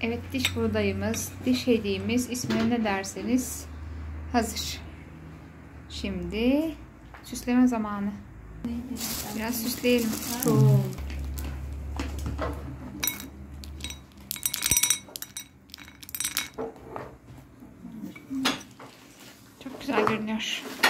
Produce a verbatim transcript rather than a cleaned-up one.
Evet, diş buğdayımız, diş hediyemiz, ismine ne derseniz hazır. Şimdi süsleme zamanı. Biraz süsleyelim. Çok. Çok güzel görünüyor.